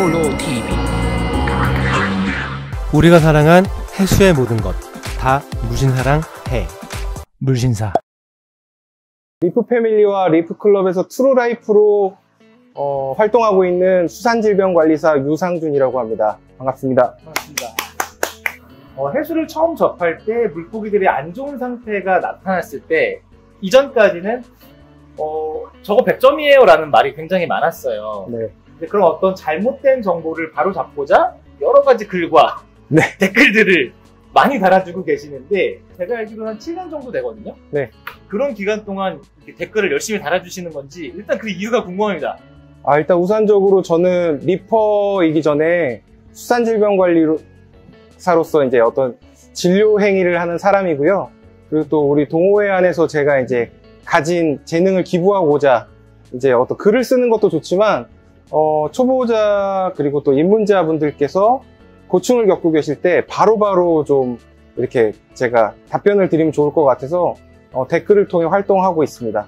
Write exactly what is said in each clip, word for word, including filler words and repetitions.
솔로티비. 우리가 사랑한 해수의 모든 것 다 무신사랑 해. 물신사. 리프 패밀리와 리프 클럽에서 트루라이프로 어, 활동하고 있는 수산질병관리사 유상준이라고 합니다. 반갑습니다. 반갑습니다. 어, 해수를 처음 접할 때 물고기들이 안 좋은 상태가 나타났을 때 이전까지는 어, 저거 백 점이에요 라는 말이 굉장히 많았어요. 네. 근데 그런 어떤 잘못된 정보를 바로 잡고자 여러 가지 글과 네. 댓글들을 많이 달아주고 계시는데 제가 알기로는 한 칠 년 정도 되거든요. 네. 그런 기간 동안 댓글을 열심히 달아주시는 건지 일단 그 이유가 궁금합니다. 아, 일단 우선적으로 저는 리퍼이기 전에 수산질병관리사로서 이제 어떤 진료 행위를 하는 사람이고요. 그리고 또 우리 동호회 안에서 제가 이제 가진 재능을 기부하고자 이제 어떤 글을 쓰는 것도 좋지만 어, 초보자 그리고 또 입문자분들께서 고충을 겪고 계실 때 바로바로 좀 이렇게 제가 답변을 드리면 좋을 것 같아서 어, 댓글을 통해 활동하고 있습니다.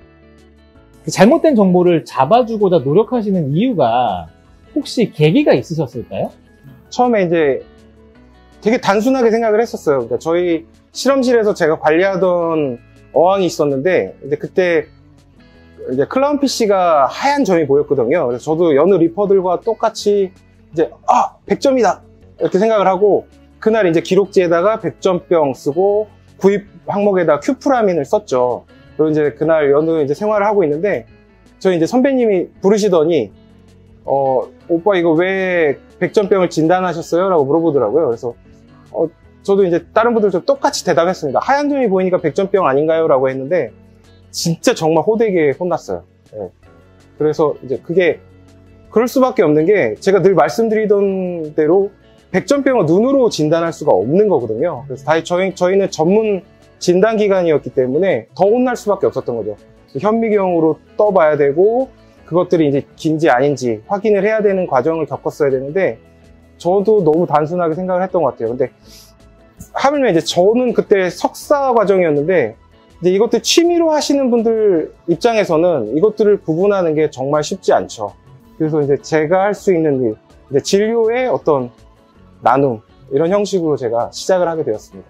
잘못된 정보를 잡아주고자 노력하시는 이유가 혹시 계기가 있으셨을까요? 처음에 이제 되게 단순하게 생각을 했었어요. 그러니까 저희 실험실에서 제가 관리하던 어항이 있었는데 이제 그때 이제 클라운피쉬가 하얀 점이 보였거든요. 그래서 저도 여느 리퍼들과 똑같이 이제 아 백 점이다 이렇게 생각을 하고 그날 이제 기록지에다가 백 점병 쓰고 구입 항목에다 큐프라민을 썼죠. 그리고 이제 그날 여느 이제 생활을 하고 있는데 저희 이제 선배님이 부르시더니 어 오빠 이거 왜 백 점병을 진단하셨어요? 라고 물어보더라고요. 그래서 어 저도 이제 다른 분들도 똑같이 대답했습니다. 하얀 점이 보이니까 백 점병 아닌가요? 라고 했는데 진짜 정말 호되게 혼났어요. 네. 그래서 이제 그게 그럴 수밖에 없는 게 제가 늘 말씀드리던 대로 백 점병은 눈으로 진단할 수가 없는 거거든요. 그래서 다 저희, 저희는 전문 진단기관이었기 때문에 더 혼날 수밖에 없었던 거죠. 현미경으로 떠봐야 되고 그것들이 이제 긴지 아닌지 확인을 해야 되는 과정을 겪었어야 되는데 저도 너무 단순하게 생각을 했던 것 같아요. 근데 하물며 이제 저는 그때 석사 과정이었는데 이제 이것들 취미로 하시는 분들 입장에서는 이것들을 구분하는 게 정말 쉽지 않죠. 그래서 이제 제가 할 수 있는 일, 이제 진료의 어떤 나눔 이런 형식으로 제가 시작을 하게 되었습니다.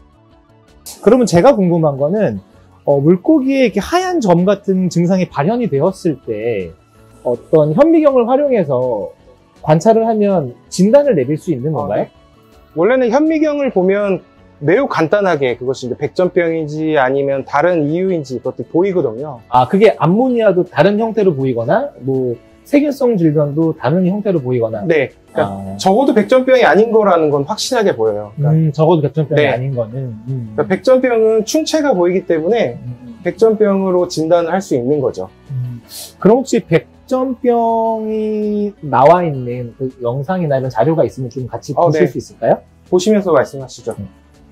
그러면 제가 궁금한 거는 어, 물고기에 이렇게 하얀 점 같은 증상이 발현이 되었을 때 어떤 현미경을 활용해서 관찰을 하면 진단을 내릴 수 있는 건가요? 아, 네. 원래는 현미경을 보면 매우 간단하게 그것이 이제 백점병인지 아니면 다른 이유인지 그것도 보이거든요. 아, 그게 암모니아도 다른 형태로 보이거나 뭐 세균성 질병도 다른 형태로 보이거나. 네. 그러니까 아. 적어도 백점병이 아닌 거라는 건 확실하게 보여요. 그러니까 음, 적어도 백점병이 네. 아닌 거는. 음. 그러니까 백점병은 충체가 보이기 때문에 음. 백점병으로 진단을 할 수 있는 거죠. 음. 그럼 혹시 백점병이 나와 있는 그 영상이나 이런 자료가 있으면 좀 같이 어, 보실 네. 수 있을까요? 보시면서 말씀하시죠. 음.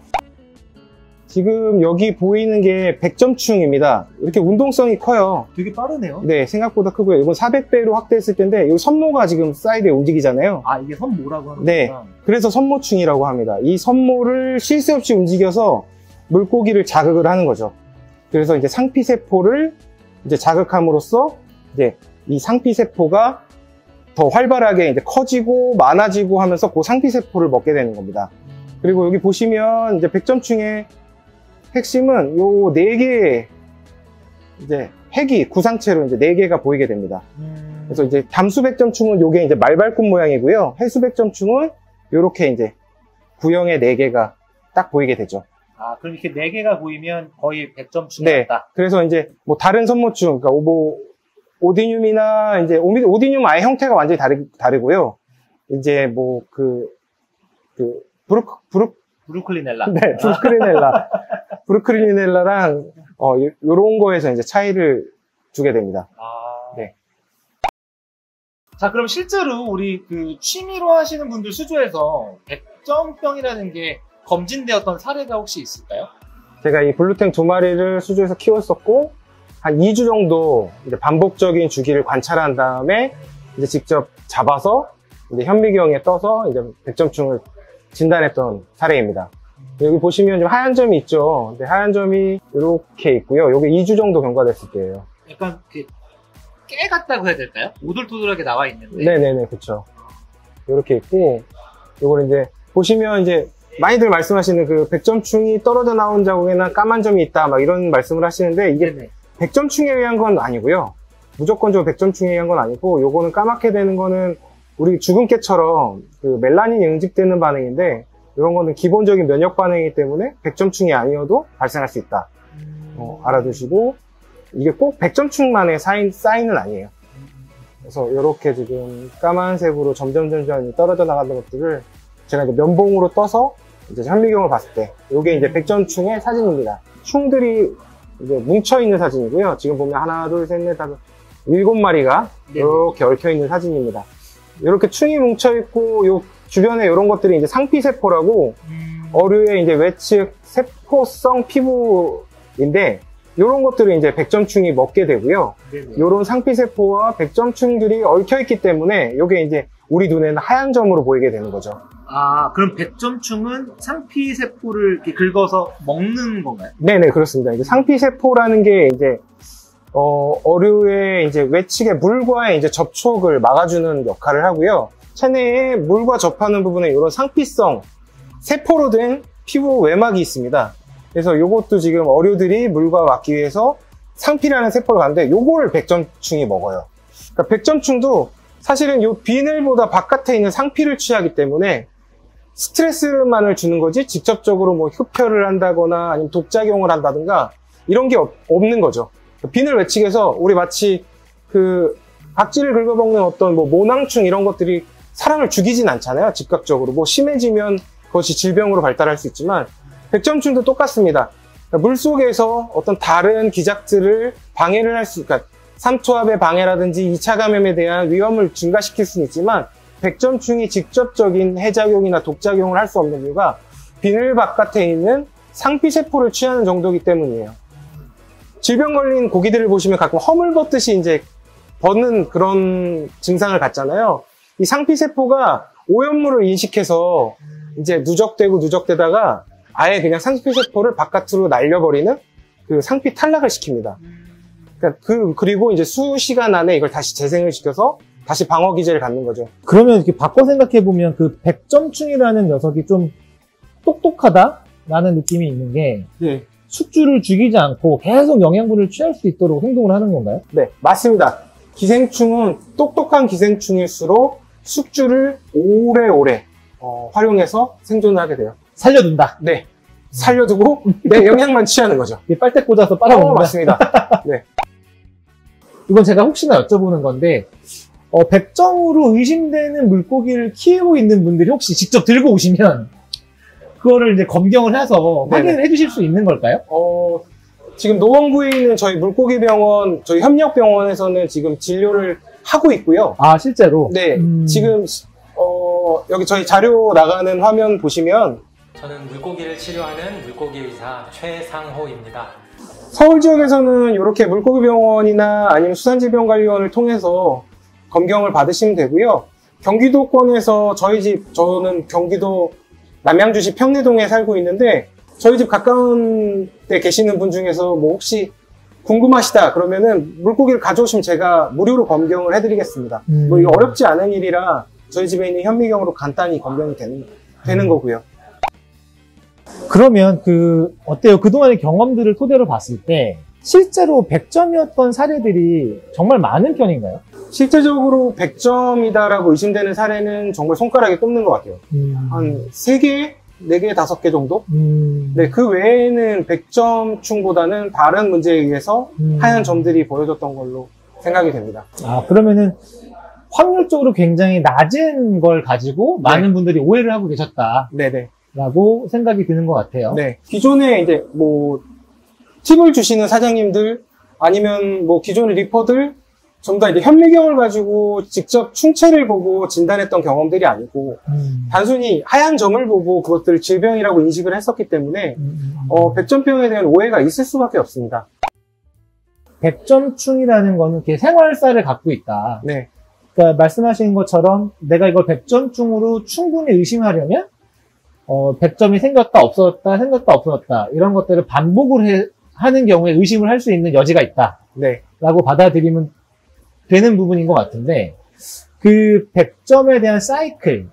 지금 여기 보이는 게 백점충입니다. 이렇게 운동성이 커요. 되게 빠르네요. 네, 생각보다 크고요. 이건 사백 배로 확대했을 텐데 이 선모가 지금 사이드에 움직이잖아요. 아, 이게 선모라고 하는 네, 거구나. 그래서 선모충이라고 합니다. 이 선모를 쉴 새 없이 움직여서 물고기를 자극을 하는 거죠. 그래서 이제 상피세포를 이제 자극함으로써 이제 이 상피세포가 더 활발하게 이제 커지고 많아지고 하면서 그 상피세포를 먹게 되는 겁니다. 그리고 여기 보시면 이제 백점충의 핵심은 요 네 개의 이제 핵이 구상체로 이제 네 개가 보이게 됩니다. 음... 그래서 이제 담수백점충은 요게 이제 말발굽 모양이고요. 해수백점충은 요렇게 이제 구형의 네 개가 딱 보이게 되죠. 아, 그럼 이렇게 네 개가 보이면 거의 백점충이 네. 같다. 그래서 이제 뭐 다른 선모충, 그러니까 뭐 오디뇽이나 이제 오미, 오디뇽 아예 형태가 완전히 다르, 다르고요. 이제 뭐 그, 그, 브루, 브루, 브루클리넬라. 네, 브루클리넬라. 브루클리넬라랑, 어, 요, 요런 거에서 이제 차이를 두게 됩니다. 아. 네. 자, 그럼 실제로 우리 그 취미로 하시는 분들 수조에서 백점병이라는 게 검진되었던 사례가 혹시 있을까요? 제가 이 블루탱 두 마리를 수조에서 키웠었고, 한 이 주 정도 이제 반복적인 주기를 관찰한 다음에 이제 직접 잡아서 이제 현미경에 떠서 이제 백점충을 진단했던 사례입니다. 여기 보시면 좀 하얀 점이 있죠. 근데 하얀 점이 이렇게 있고요. 이게 이 주 정도 경과됐을 때예요. 약간 그 깨 같다고 해야 될까요? 오돌토돌하게 나와 있는데. 네네네, 그쵸. 이렇게 있고, 요걸 이제 보시면 이제 많이들 말씀하시는 그 백점충이 떨어져 나온 자국에는 까만 점이 있다 막 이런 말씀을 하시는데, 이게 네네. 백점충에 의한 건 아니고요. 무조건적으로 백점충에 의한 건 아니고, 요거는 까맣게 되는 거는 우리 주근깨처럼 그 멜라닌이 응집되는 반응인데, 이런 거는 기본적인 면역 반응이기 때문에 백점충이 아니어도 발생할 수 있다. 어, 알아두시고, 이게 꼭 백점충만의 사인, 사인은 아니에요. 그래서 이렇게 지금 까만색으로 점점 점점 떨어져 나가는 것들을 제가 이제 면봉으로 떠서 이제 현미경을 봤을 때, 이게 이제 백점충의 사진입니다. 충들이 이제 뭉쳐있는 사진이고요. 지금 보면 하나, 둘, 셋, 넷, 다섯, 일곱 마리가 이렇게 얽혀있는 사진입니다. 이렇게 충이 뭉쳐있고, 요 주변에 이런 것들이 이제 상피세포라고, 어류의 이제 외측 세포성 피부인데, 이런 것들을 이제 백점충이 먹게 되고요. 이런 상피세포와 백점충들이 얽혀있기 때문에, 이게 이제 우리 눈에는 하얀 점으로 보이게 되는 거죠. 아, 그럼 백점충은 상피세포를 이렇게 긁어서 먹는 건가요? 네네, 그렇습니다. 이제 상피세포라는 게 이제, 어, 어류의 이제 외측의 물과의 이제 접촉을 막아주는 역할을 하고요. 체내에 물과 접하는 부분에 이런 상피성 세포로 된 피부 외막이 있습니다. 그래서 이것도 지금 어류들이 물과 막기 위해서 상피라는 세포를 가는데, 요걸 백점충이 먹어요. 그러니까 백점충도 사실은 이 비늘보다 바깥에 있는 상피를 취하기 때문에 스트레스만을 주는 거지, 직접적으로 뭐 흡혈을 한다거나 아니면 독작용을 한다든가 이런 게 없, 없는 거죠. 비늘 외측에서 우리 마치 그 박쥐를 긁어먹는 어떤 뭐 모낭충 이런 것들이 사람을 죽이진 않잖아요. 즉각적으로 뭐 심해지면 그것이 질병으로 발달할 수 있지만, 백점충도 똑같습니다. 그러니까 물속에서 어떤 다른 기작들을 방해를 할 수, 그러니까 삼투압의 방해라든지 이 차 감염에 대한 위험을 증가시킬 수는 있지만, 백점충이 직접적인 해작용이나 독작용을 할 수 없는 이유가 비늘 바깥에 있는 상피세포를 취하는 정도이기 때문이에요. 질병 걸린 고기들을 보시면 가끔 허물 벗듯이 이제 벗는 그런 증상을 갖잖아요. 이 상피세포가 오염물을 인식해서 이제 누적되고 누적되다가 아예 그냥 상피세포를 바깥으로 날려버리는 그 상피 탈락을 시킵니다. 그러니까 그, 그리고 이제 수시간 안에 이걸 다시 재생을 시켜서 다시 방어 기제를 갖는 거죠. 그러면 이렇게 바꿔 생각해보면 그 백점충이라는 녀석이 좀 똑똑하다라는 느낌이 있는 게, 네. 숙주를 죽이지 않고 계속 영양분을 취할 수 있도록 행동을 하는 건가요? 네, 맞습니다. 기생충은 똑똑한 기생충일수록 숙주를 오래오래 어, 활용해서 생존을 하게 돼요. 살려둔다. 네. 살려두고 내 영양만 취하는 거죠. 빨대 꽂아서 빨아먹는다. 어, 맞습니다. 네. 이건 제가 혹시나 여쭤보는 건데, 어, 백점으로 의심되는 물고기를 키우고 있는 분들이 혹시 직접 들고 오시면 그거를 이제 검경을 해서 네네. 확인을 해주실 수 있는 걸까요? 어, 지금 노원구에 있는 저희 물고기병원, 저희 협력병원에서는 지금 진료를 하고 있고요. 아, 실제로? 네. 음. 지금 어, 여기 저희 자료 나가는 화면 보시면 저는 물고기를 치료하는 물고기 의사 최상호입니다. 서울 지역에서는 이렇게 물고기병원이나 아니면 수산질병관리원을 통해서 검경을 받으시면 되고요. 경기도권에서 저희 집, 저는 경기도 남양주시 평내동에 살고 있는데, 저희 집 가까운 데 계시는 분 중에서 뭐 혹시 궁금하시다 그러면은 물고기를 가져오시면 제가 무료로 검경을 해드리겠습니다. 음. 뭐 이거 어렵지 않은 일이라 저희 집에 있는 현미경으로 간단히 검경이 되는, 되는 거고요. 그러면 그, 어때요? 그동안의 경험들을 토대로 봤을 때, 실제로 백점이었던 사례들이 정말 많은 편인가요? 실제적으로 백점이다라고 의심되는 사례는 정말 손가락에 꼽는 것 같아요. 음. 한 세 개, 네 개, 다섯 개 정도? 음. 네, 그 외에는 백점충보다는 다른 문제에 의해서 음. 하얀 점들이 보여졌던 걸로 생각이 됩니다. 아, 그러면은 확률적으로 굉장히 낮은 걸 가지고 많은 분들이 오해를 하고 계셨다라고 네네. 생각이 드는 것 같아요. 네. 기존에 이제 뭐, 팁을 주시는 사장님들, 아니면 뭐 기존의 리퍼들, 전부 다 이제 현미경을 가지고 직접 충체를 보고 진단했던 경험들이 아니고, 음. 단순히 하얀 점을 보고 그것들을 질병이라고 인식을 했었기 때문에, 음. 어, 백점병에 대한 오해가 있을 수밖에 없습니다. 백점충이라는 거는 이렇게 생활사를 갖고 있다. 네. 그러니까 말씀하신 것처럼 내가 이걸 백점충으로 충분히 의심하려면 어, 백점이 생겼다 없어졌다 생겼다 없어졌다 이런 것들을 반복을 해, 하는 경우에 의심을 할 수 있는 여지가 있다 네. 라고 받아들이면 되는 부분인 것 같은데 그 백 점에 대한 사이클을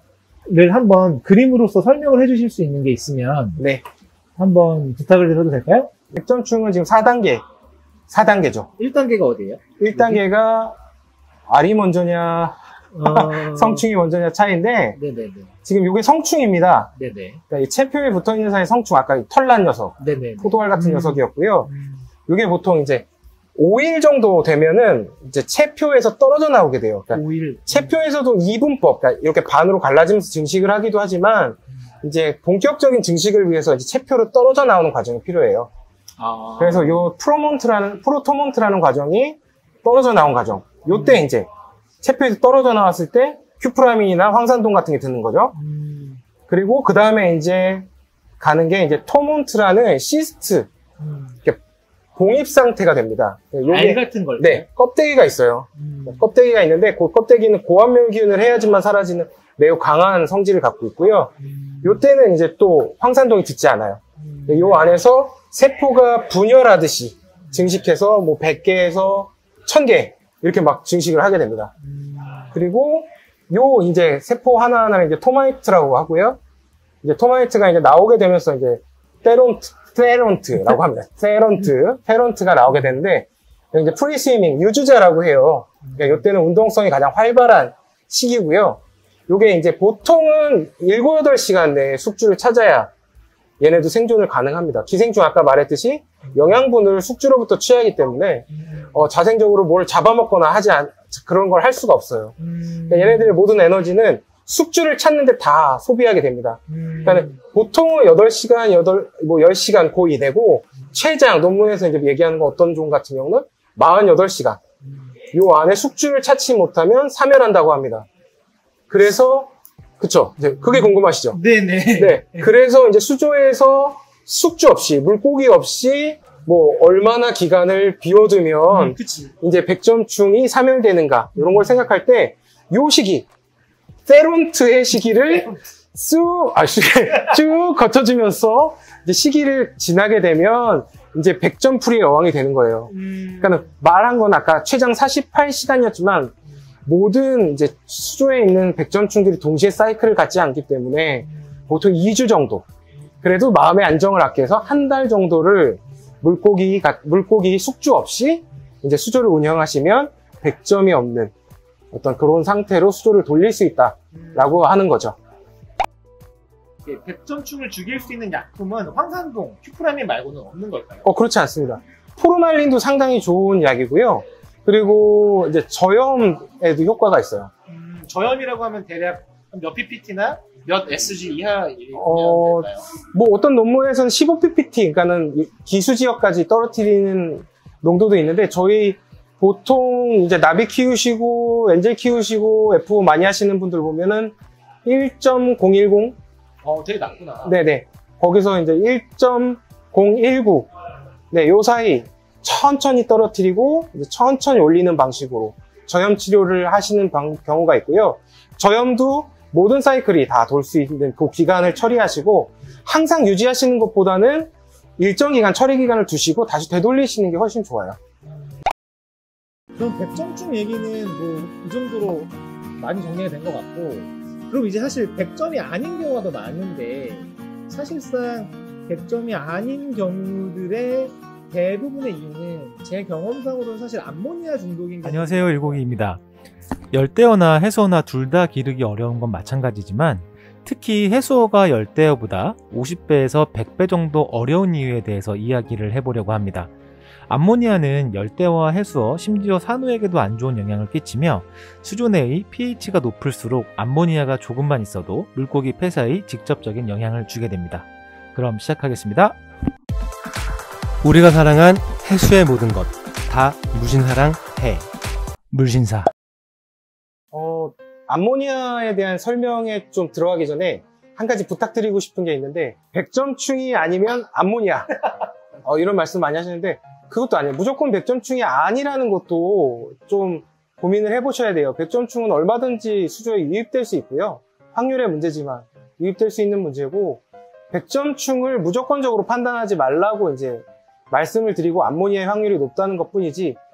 한번 그림으로서 설명을 해주실 수 있는 게 있으면 네. 한번 부탁을 드려도 될까요? 백 점충은 지금 사 단계, 사 단계죠. 일 단계가 어디예요? 일 단계가 알이 먼저냐, 어... 성충이 먼저냐 차이인데, 네네네. 지금 이게 성충입니다. 네네. 그러니까 이 체표에 붙어 있는 사이 성충, 아까 이 털난 녀석, 네네. 포도알 같은 음. 녀석이었고요. 음. 이게 보통 이제 오 일 정도 되면은 이제 체표에서 떨어져 나오게 돼요. 그러니까 오 일. 체표에서도 이분법, 그러니까 이렇게 반으로 갈라지면서 증식을 하기도 하지만, 이제 본격적인 증식을 위해서 이제 체표로 떨어져 나오는 과정이 필요해요. 아. 그래서 요 프로몬트라는, 프로토몬트라는 과정이 떨어져 나온 과정. 요때 음. 이제 체표에서 떨어져 나왔을 때 큐프라민이나 황산동 같은 게 드는 거죠. 음. 그리고 그 다음에 이제 가는 게 이제 토몬트라는 시스트, 음. 이렇게 봉입 상태가 됩니다. 알 요게, 같은 걸. 네, 껍데기가 있어요. 음. 껍데기가 있는데 그 껍데기는 고환멸기운을 해야지만 사라지는 매우 강한 성질을 갖고 있고요. 음. 요때는 이제 또 황산동이 듣지 않아요. 음. 요 안에서 세포가 분열하듯이 증식해서 뭐 백 개에서 천 개 이렇게 막 증식을 하게 됩니다. 음. 그리고 요 이제 세포 하나하나를 이제 토마이트라고 하고요. 이제 토마이트가 이제 나오게 되면서 이제 페론트, 페론트라고 합니다. 페론트, 페론트가 나오게 되는데 이제 프리스위밍, 유주자라고 해요. 그러니까 이때는 운동성이 가장 활발한 시기고요. 요게 이제 보통은 일곱, 여덟 시간 내에 숙주를 찾아야 얘네도 생존을 가능합니다. 기생충 아까 말했듯이 영양분을 숙주로부터 취하기 때문에 어, 자생적으로 뭘 잡아먹거나 하지 않, 그런 걸 할 수가 없어요. 음. 그러니까 얘네들의 모든 에너지는 숙주를 찾는데 다 소비하게 됩니다. 음. 그러니까 보통은 여덟 시간, 여덟, 뭐 열 시간 고이 되고 최장 논문에서 이제 얘기하는 거 어떤 종 같은 경우는 사십팔 시간. 요 안에 숙주를 찾지 못하면 사멸한다고 합니다. 그래서 그쵸? 이제 그게 궁금하시죠? 네네. 네. 그래서 이제 수조에서 숙주 없이, 물고기 없이, 뭐, 얼마나 기간을 비워두면, 음, 그치. 이제 백점충이 사멸되는가, 이런 걸 생각할 때, 요 시기, 페론트의 시기를 쑥, 아, 쭉 거쳐주면서, 이제 시기를 지나게 되면, 이제 백점풀이의 여왕이 되는 거예요. 음. 그러니까 말한 건 아까 최장 사십팔 시간이었지만, 모든 이제 수조에 있는 백점충들이 동시에 사이클을 갖지 않기 때문에 보통 이 주 정도. 그래도 마음의 안정을 갖기 위해서 한 달 정도를 물고기, 물고기 숙주 없이 이제 수조를 운영하시면 백 점이 없는 어떤 그런 상태로 수조를 돌릴 수 있다라고 하는 거죠. 백점충을 죽일 수 있는 약품은 황산동, 큐프라민 말고는 없는 걸까요? 어, 그렇지 않습니다. 포르말린도 상당히 좋은 약이고요. 그리고 이제 저염에도 효과가 있어요. 음, 저염이라고 하면 대략 몇 피피티나 몇 에스지 이하이면 어, 될까요? 뭐 어떤 논문에서는 십오 피피티, 그러니까는 기수 지역까지 떨어뜨리는 농도도 있는데 저희 보통 이제 나비 키우시고 엔젤 키우시고 에프오 많이 하시는 분들 보면은 일 점 공일공. 어, 되게 낮구나. 네네. 거기서 이제 일 점 공일구. 네, 요 사이 천천히 떨어뜨리고 이제 천천히 올리는 방식으로 저염 치료를 하시는 방, 경우가 있고요. 저염도 모든 사이클이 다 돌 수 있는 그 기간을 처리하시고 항상 유지하시는 것보다는 일정 기간 처리 기간을 두시고 다시 되돌리시는 게 훨씬 좋아요. 그럼 백점충 얘기는 뭐 이 정도로 많이 정리가 된 것 같고, 그럼 이제 사실 백 점이 아닌 경우가 더 많은데 사실상 백 점이 아닌 경우들의 대부분의 이유는 제 경험상으로는 사실 암모니아 중독인 게. 안녕하세요, 일곡이입니다. 열대어나 해수어나 둘 다 기르기 어려운 건 마찬가지지만 특히 해수어가 열대어보다 오십 배에서 백 배 정도 어려운 이유에 대해서 이야기를 해보려고 합니다. 암모니아는 열대어와 해수어, 심지어 산호에게도 안 좋은 영향을 끼치며 수조 내의 pH가 높을수록 암모니아가 조금만 있어도 물고기 폐사에 직접적인 영향을 주게 됩니다. 그럼 시작하겠습니다. 우리가 사랑한 해수의 모든 것, 다 무신사랑 해. 물신사. 어, 암모니아에 대한 설명에 좀 들어가기 전에 한 가지 부탁드리고 싶은 게 있는데 백점충이 아니면 암모니아. 어, 이런 말씀 많이 하시는데 그것도 아니에요. 무조건 백점충이 아니라는 것도 좀 고민을 해보셔야 돼요. 백점충은 얼마든지 수조에 유입될 수 있고요. 확률의 문제지만 유입될 수 있는 문제고 백점충을 무조건적으로 판단하지 말라고 이제 말씀을 드리고 암모니아의 확률이 높다는 것 뿐이지 어?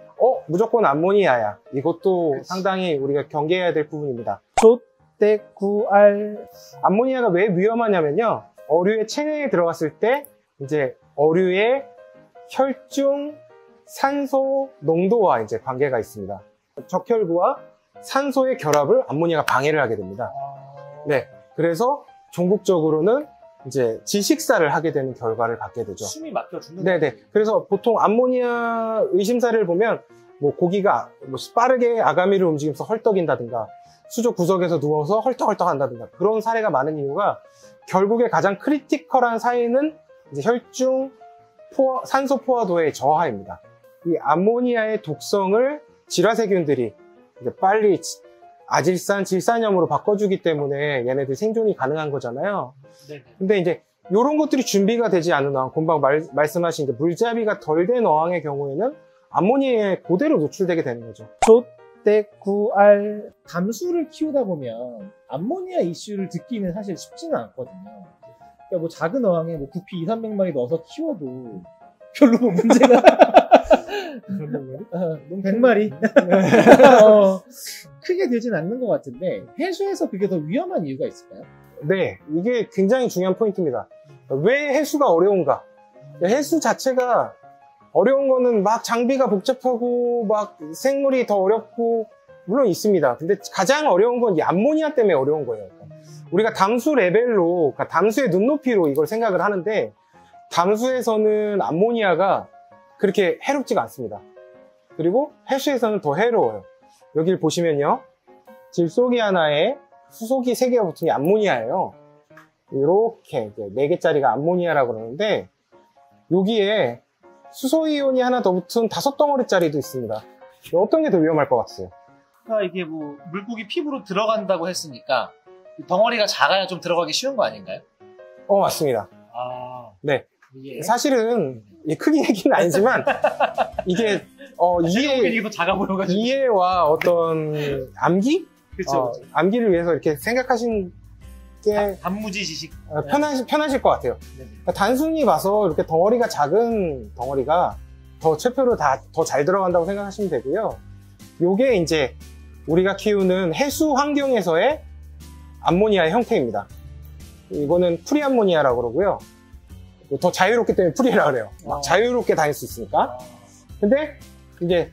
무조건 암모니아야. 이것도 그치. 상당히 우리가 경계해야 될 부분입니다. 조떼구알. 암모니아가 왜 위험하냐면요. 어류의 체내에 들어갔을 때 이제 어류의 혈중 산소 농도와 이제 관계가 있습니다. 적혈구와 산소의 결합을 암모니아가 방해를 하게 됩니다. 네. 그래서 종국적으로는 이제 질식사를 하게 되는 결과를 갖게 되죠. 숨이 막혀 죽는. 네네. 그래서 보통 암모니아 의심사를 보면 뭐 고기가 뭐 빠르게 아가미를 움직이면서 헐떡인다든가 수조 구석에서 누워서 헐떡헐떡 한다든가 그런 사례가 많은 이유가 결국에 가장 크리티컬한 사이는 이제 혈중 포화, 산소 포화도의 저하입니다. 이 암모니아의 독성을 질화세균들이 이제 빨리 아질산, 질산염으로 바꿔주기 때문에 얘네들 생존이 가능한 거잖아요. 네네. 근데 이제 이런 것들이 준비가 되지 않은 어항, 금방 말, 말씀하신 이제 물잡이가 덜 된 어항의 경우에는 암모니아에 그대로 노출되게 되는 거죠. 조떼구알. 담수를 키우다 보면 암모니아 이슈를 듣기는 사실 쉽지는 않거든요. 그러니까 뭐 작은 어항에 뭐 구피 이삼백 마리 넣어서 키워도 별로 뭐 문제가 어, 백 마리 어, 크게 되진 않는 것 같은데 해수에서 그게 더 위험한 이유가 있을까요? 네, 이게 굉장히 중요한 포인트입니다. 왜 해수가 어려운가? 해수 자체가 어려운 거는 막 장비가 복잡하고 막 생물이 더 어렵고 물론 있습니다. 근데 가장 어려운 건 이 암모니아 때문에 어려운 거예요. 우리가 담수 레벨로, 그러니까 담수의 눈높이로 이걸 생각을 하는데 담수에서는 암모니아가 그렇게 해롭지가 않습니다. 그리고 해수에서는 더 해로워요. 여기를 보시면요. 질소기 하나에 수소기 세 개가 붙은 게 암모니아예요. 이렇게 네 개짜리가 암모니아라고 그러는데 여기에 수소이온이 하나 더 붙은 다섯 덩어리짜리도 있습니다. 어떤 게 더 위험할 것 같아요? 그러니까 이게 뭐 물고기 피부로 들어간다고 했으니까 덩어리가 작아야 좀 들어가기 쉬운 거 아닌가요? 어, 맞습니다. 아, 네. 이게 사실은 이 크기 얘기는 아니지만 이게 어, 이해, 이게 더 작아 보여가지고. 이해와 어떤 암기? 그렇죠. 어, 암기를 위해서 이렇게 생각하신 게 단무지 지식. 어, 편하시, 편하실 것 같아요. 네네. 그러니까 단순히 봐서 이렇게 덩어리가 작은 덩어리가 더 체표로 다 더 잘 들어간다고 생각하시면 되고요. 요게 이제 우리가 키우는 해수 환경에서의 암모니아의 형태입니다. 이거는 프리암모니아라고 그러고요. 더 자유롭기 때문에 프리라 그래요. 막 어. 자유롭게 다닐 수 있으니까. 근데 이제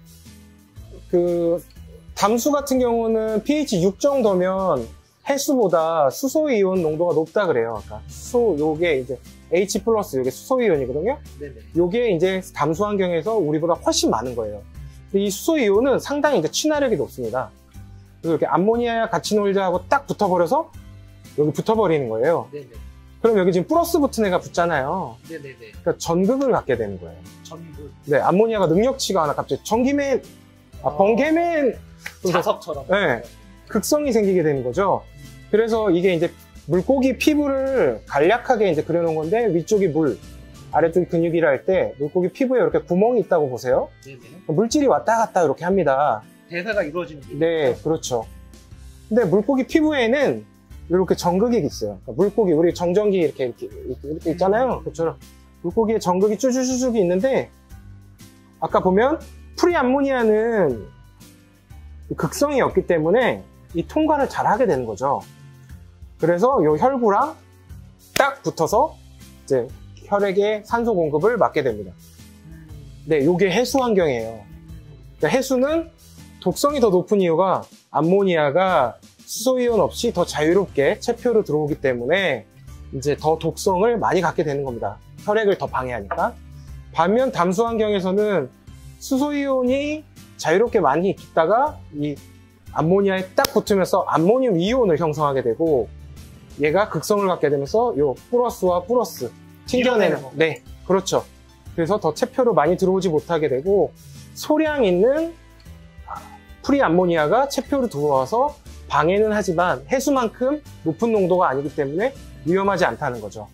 그 담수 같은 경우는 pH 육 정도면 해수보다 수소이온 농도가 높다 그래요. 그러니까 수소 요게 이제 H 플러스 요게 수소이온이거든요. 네네. 요게 이제 담수 환경에서 우리보다 훨씬 많은 거예요. 근데 이 수소이온은 상당히 이제 친화력이 높습니다. 그래서 이렇게 암모니아 같이 놀자 하고 딱 붙어버려서 여기 붙어버리는 거예요. 네네. 그럼 여기 지금 플러스 붙은 애가 붙잖아요. 네네네. 그러니까 전극을 갖게 되는 거예요. 전부 네, 암모니아가 능력치가 하나 갑자기 전기맨, 아, 어. 번개맨, 자석처럼. 네, 극성이 생기게 되는 거죠. 그래서 이게 이제 물고기 피부를 간략하게 이제 그려놓은 건데 위쪽이 물, 아래쪽이 근육이라 할 때 물고기 피부에 이렇게 구멍이 있다고 보세요. 네네. 물질이 왔다 갔다 이렇게 합니다. 대사가 이루어지는 게. 네, 그렇죠. 근데 물고기 피부에는 이렇게 정극이 있어요. 그러니까 물고기, 우리 정전기 이렇게, 이렇게, 이렇게 있잖아요. 그처럼 물고기에 정극이 쭈쭈쭈쭈 있는데, 아까 보면 프리암모니아는 극성이 없기 때문에 이 통과를 잘 하게 되는 거죠. 그래서 이 혈구랑 딱 붙어서 이제 혈액의 산소 공급을 막게 됩니다. 네, 요게 해수 환경이에요. 그러니까 해수는 독성이 더 높은 이유가 암모니아가 수소이온 없이 더 자유롭게 체표로 들어오기 때문에 이제 더 독성을 많이 갖게 되는 겁니다. 혈액을 더 방해하니까. 반면 담수 환경에서는 수소이온이 자유롭게 많이 있다가 이 암모니아에 딱 붙으면서 암모늄 이온을 형성하게 되고 얘가 극성을 갖게 되면서 요 플러스와 플러스 튕겨내는 거. 네, 그렇죠. 그래서 더 체표로 많이 들어오지 못하게 되고 소량 있는 프리암모니아가 체표로 들어와서 방해는 하지만 해수만큼 높은 농도가 아니기 때문에 위험하지 않다는 거죠.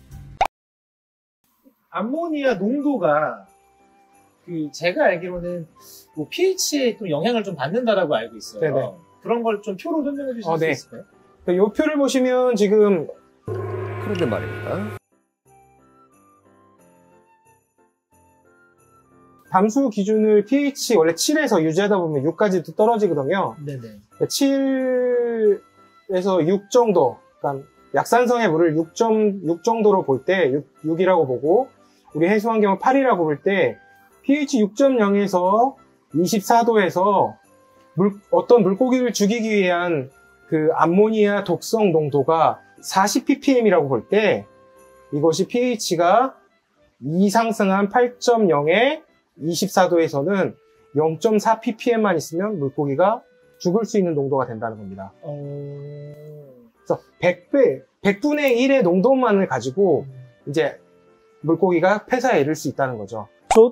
암모니아 농도가 그 제가 알기로는 뭐 pH에 또 영향을 좀 받는다라고 알고 있어요. 네네. 그런 걸 좀 표로 설명해 주실 어, 수 네. 있을까요? 이 표를 보시면 지금 그런데 말입니다. 담수 기준을 pH 원래 칠에서 유지하다 보면 육까지도 떨어지거든요. 네네. 칠에서 육 정도, 그러니까 약산성의 물을 육 점 육 정도로 볼 때 육, 육이라고 보고, 우리 해수 환경을 팔이라고 볼 때 pH 육 점 영에서 이십사 도에서 물, 어떤 물고기를 죽이기 위한 그 암모니아 독성 농도가 사십 ppm이라고 볼 때, 이것이 pH가 이 상승한 팔 점 영에 이십사 도에서는 영 점 사 ppm만 있으면 물고기가 죽을 수 있는 농도가 된다는 겁니다. 어... 그래서 백 배, 백분의 일의 농도만을 가지고 이제 물고기가 폐사에 이를 수 있다는 거죠.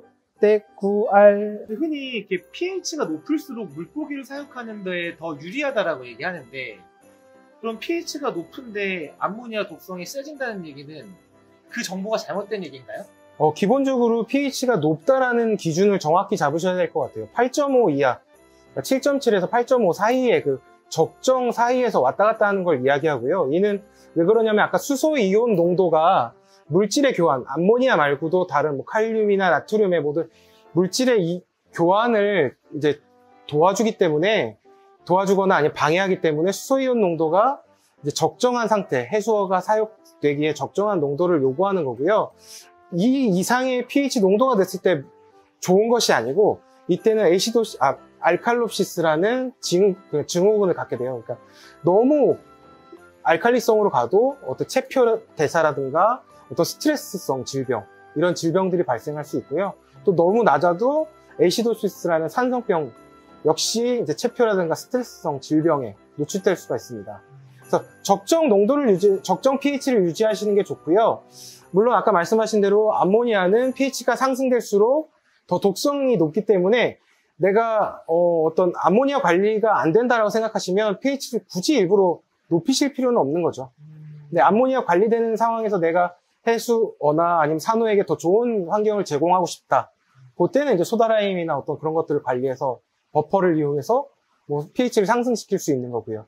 조떼구알. 흔히 이렇게 pH가 높을수록 물고기를 사육하는 데 더 유리하다라고 얘기하는데, 그럼 pH가 높은데 암모니아 독성이 세진다는 얘기는 그 정보가 잘못된 얘기인가요? 어, 기본적으로 pH가 높다라는 기준을 정확히 잡으셔야 될 것 같아요. 팔 점 오 이하, 그러니까 칠 점 칠에서 팔 점 오 사이에 그 적정 사이에서 왔다 갔다 하는 걸 이야기하고요. 이는 왜 그러냐면 아까 수소 이온 농도가 물질의 교환, 암모니아 말고도 다른 뭐 칼륨이나 나트륨의 모든 물질의 이 교환을 이제 도와주기 때문에, 도와주거나 아니면 방해하기 때문에 수소 이온 농도가 이제 적정한 상태, 해수어가 사육되기에 적정한 농도를 요구하는 거고요. 이 이상의 pH 농도가 됐을 때 좋은 것이 아니고, 이때는 에시도시, 아, 알칼롭시스라는 증, 그 증후군을 갖게 돼요. 그러니까 너무 알칼리성으로 가도 어떤 체표 대사라든가 어떤 스트레스성 질병, 이런 질병들이 발생할 수 있고요. 또 너무 낮아도 에시도시스라는 산성병 역시 이제 체표라든가 스트레스성 질병에 노출될 수가 있습니다. 그래서 적정 농도를 유지, 적정 pH를 유지하시는 게 좋고요. 물론 아까 말씀하신 대로 암모니아는 pH가 상승될수록 더 독성이 높기 때문에 내가 어, 어떤 암모니아 관리가 안 된다라고 생각하시면 pH를 굳이 일부러 높이실 필요는 없는 거죠. 근데 암모니아 관리되는 상황에서 내가 해수어나 아니면 산호에게 더 좋은 환경을 제공하고 싶다. 그때는 이제 소다라임이나 어떤 그런 것들을 관리해서 버퍼를 이용해서 뭐 pH를 상승시킬 수 있는 거고요.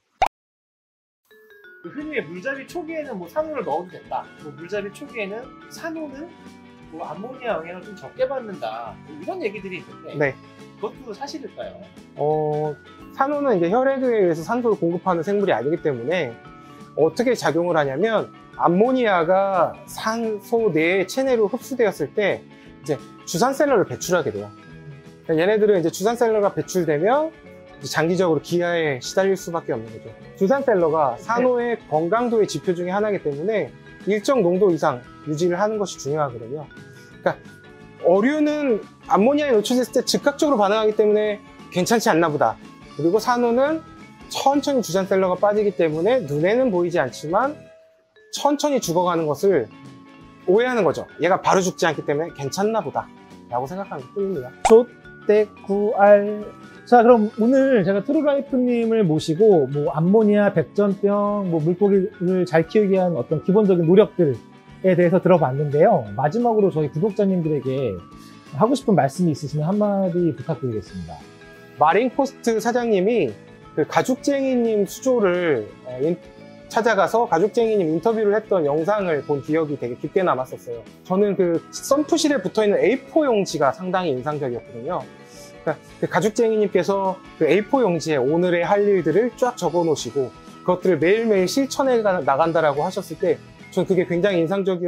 흔히 물잡이 초기에는 뭐 산호를 넣어도 된다. 뭐 물잡이 초기에는 산호는 뭐 암모니아 영향을 좀 적게 받는다. 뭐 이런 얘기들이 있는데, 네. 그것도 사실일까요? 어, 산호는 이제 혈액에 의해서 산소를 공급하는 생물이 아니기 때문에 어떻게 작용을 하냐면, 암모니아가 산소 내의 체내로 흡수되었을 때 이제 주산셀러를 배출하게 돼요. 그러니까 얘네들은 이제 주산셀러가 배출되면 이제 장기적으로 기아에 시달릴 수밖에 없는 거죠. 주산셀러가 산호의 네. 건강도의 지표 중에 하나이기 때문에 일정 농도 이상 유지를 하는 것이 중요하거든요. 그러니까 어류는 암모니아에 노출됐을 때 즉각적으로 반응하기 때문에 괜찮지 않나 보다. 그리고 산호는 천천히 주산셀러가 빠지기 때문에 눈에는 보이지 않지만 천천히 죽어가는 것을 오해하는 거죠. 얘가 바로 죽지 않기 때문에 괜찮나 보다 라고 생각하는 것 뿐입니다. 조떼구알. 자, 그럼 오늘 제가 트루라이프님을 모시고 뭐 암모니아, 백전병, 뭐 물고기를 잘 키우기 위한 어떤 기본적인 노력들에 대해서 들어봤는데요. 마지막으로 저희 구독자님들에게 하고 싶은 말씀이 있으시면 한마디 부탁드리겠습니다. 마린포스트 사장님이 그 가죽쟁이님 수조를 찾아가서 가죽쟁이님 인터뷰를 했던 영상을 본 기억이 되게 깊게 남았었어요. 저는 그 썬푸실에 붙어있는 에이 사 용지가 상당히 인상적이었거든요. 그러니까 그 가죽쟁이님께서 그 에이 사 용지에 오늘의 할 일들을 쫙 적어 놓으시고 그것들을 매일매일 실천해 나간다라고 하셨을 때 저는 그게 굉장히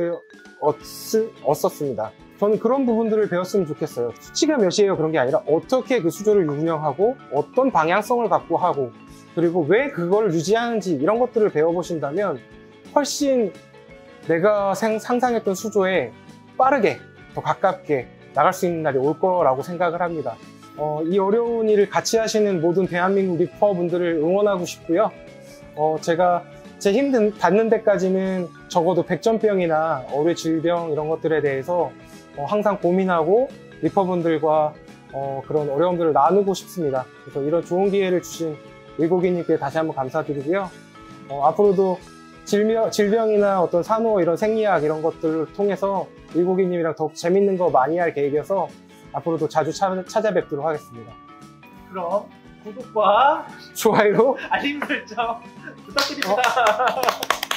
인상적이었었습니다. 저는 그런 부분들을 배웠으면 좋겠어요. 수치가 몇이에요 그런 게 아니라 어떻게 그 수조를 운영하고 어떤 방향성을 갖고 하고 그리고 왜 그걸 유지하는지 이런 것들을 배워보신다면 훨씬 내가 상상했던 수조에 빠르게 더 가깝게 나갈 수 있는 날이 올 거라고 생각을 합니다. 어, 이 어려운 일을 같이 하시는 모든 대한민국 리퍼분들을 응원하고 싶고요. 어, 제가 제 힘 닿는 데까지는 적어도 백전병이나 어뢰 질병 이런 것들에 대해서 어, 항상 고민하고 리퍼분들과 어, 그런 어려움들을 나누고 싶습니다. 그래서 이런 좋은 기회를 주신 일고기님께 다시 한번 감사드리고요. 어, 앞으로도 질병, 질병이나 어떤 산호 이런 생리학 이런 것들을 통해서 일고기님이랑 더욱 재밌는 거 많이 할 계획이어서 앞으로도 자주 차, 찾아뵙도록 하겠습니다. 그럼 구독과 좋아요 알림 설정 부탁드립니다. 어.